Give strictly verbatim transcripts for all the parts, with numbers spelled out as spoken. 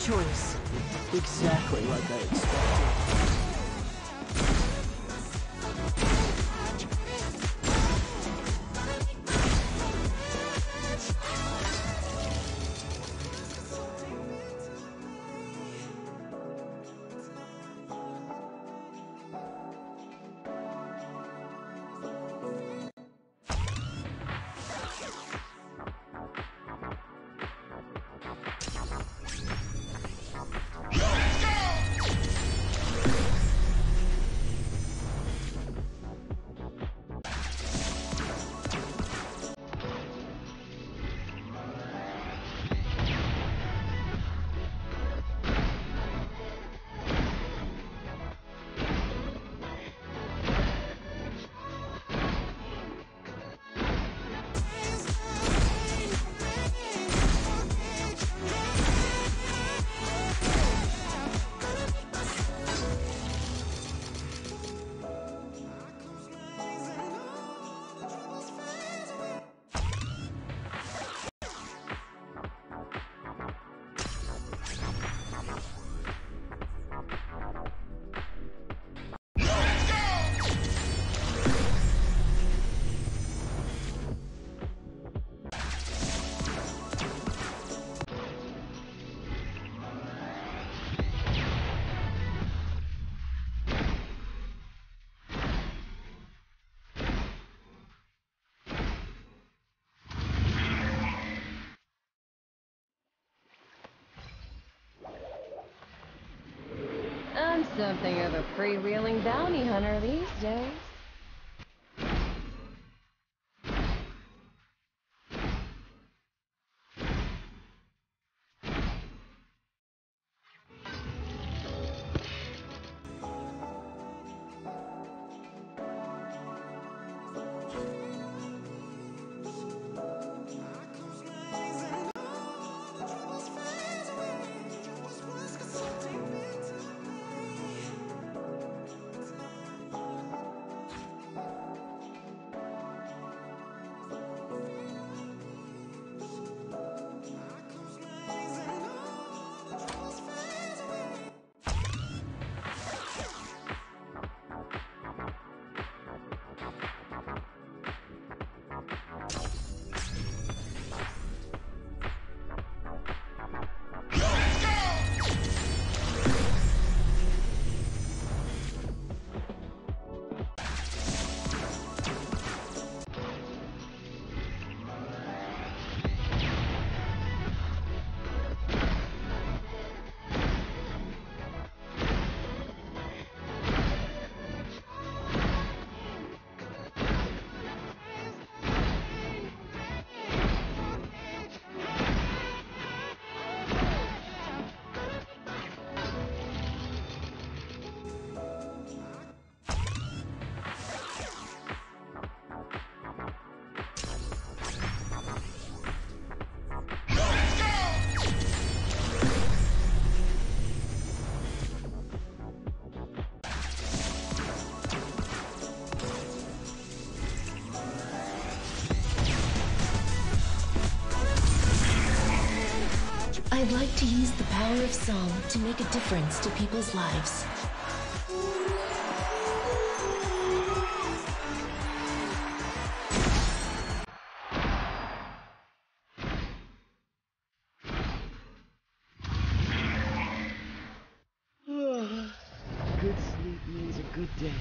choice. Exactly like I expected. I'm something of a freewheeling bounty hunter these days. I'd like to use the power of song to make a difference to people's lives. Good sleep means a good day.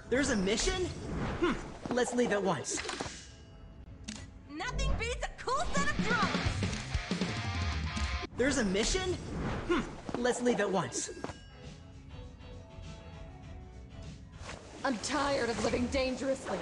There's a mission? Hmm, let's leave at once. Nothing beats a cool set of drums! There's a mission? Hmm, let's leave at once. I'm tired of living dangerously.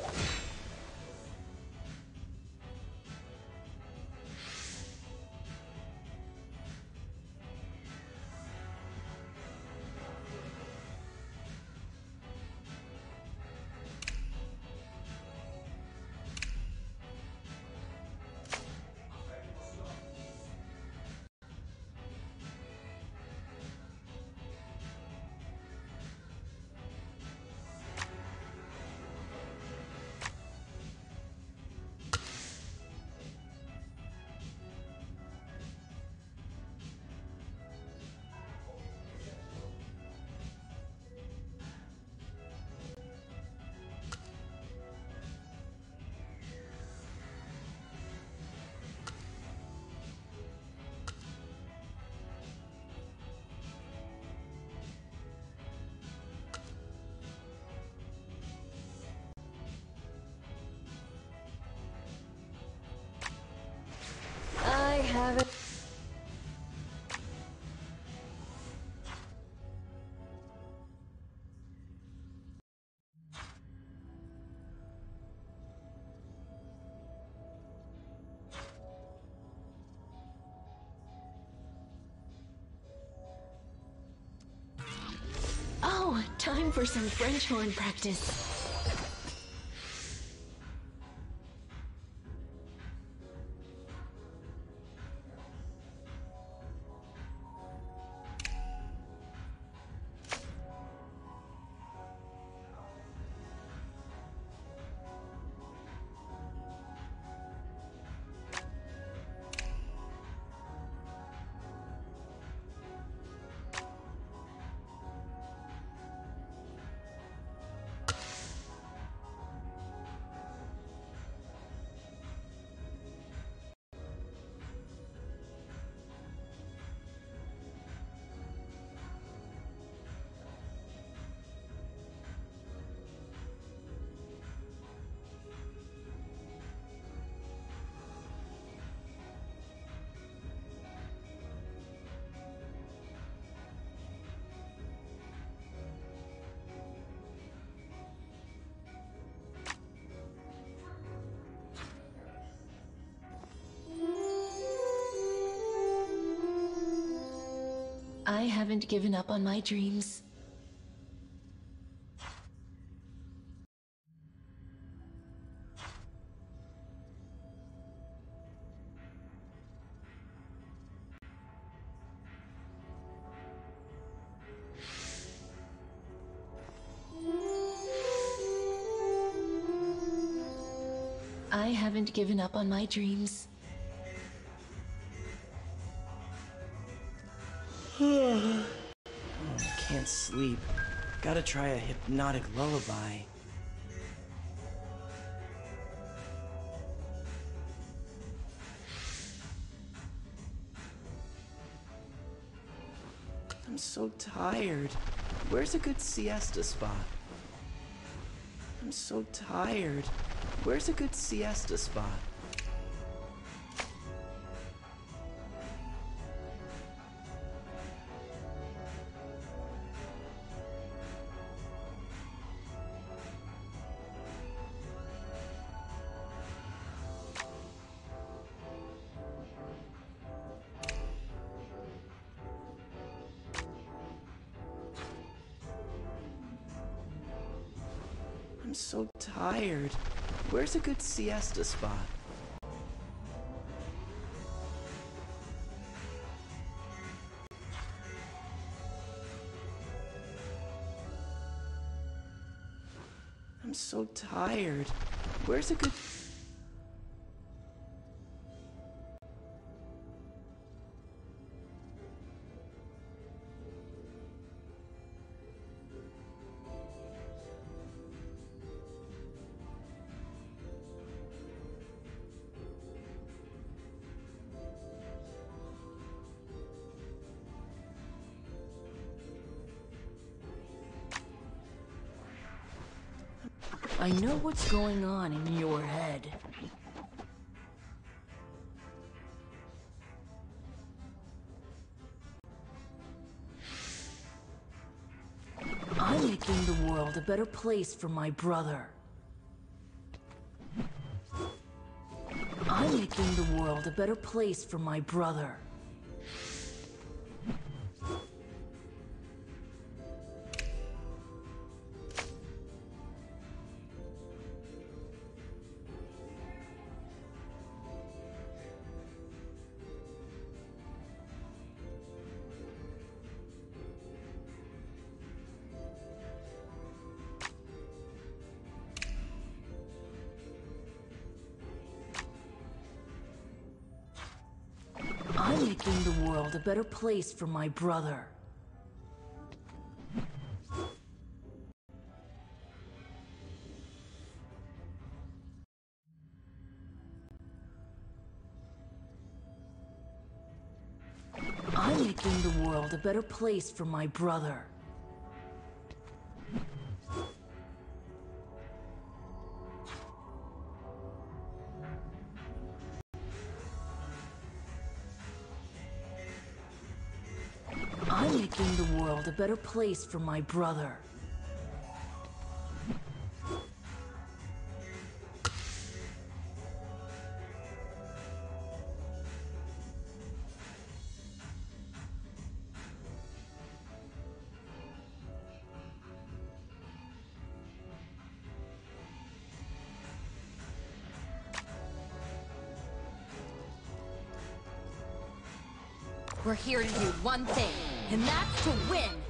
I haven't. Oh, time for some French horn practice. I haven't given up on my dreams. I haven't given up on my dreams. Oh, can't sleep. Gotta try a hypnotic lullaby. I'm so tired. Where's a good siesta spot? I'm so tired. Where's a good siesta spot? I'm so tired. Where's a good siesta spot? I'm so tired. Where's a good... I know what's going on in your head. I'm making the world a better place for my brother. I'm making the world a better place for my brother. I'm making the world a better place for my brother. I'm making the world a better place for my brother. I'm making the world a better place for my brother. We're here to do one thing, and that's to win!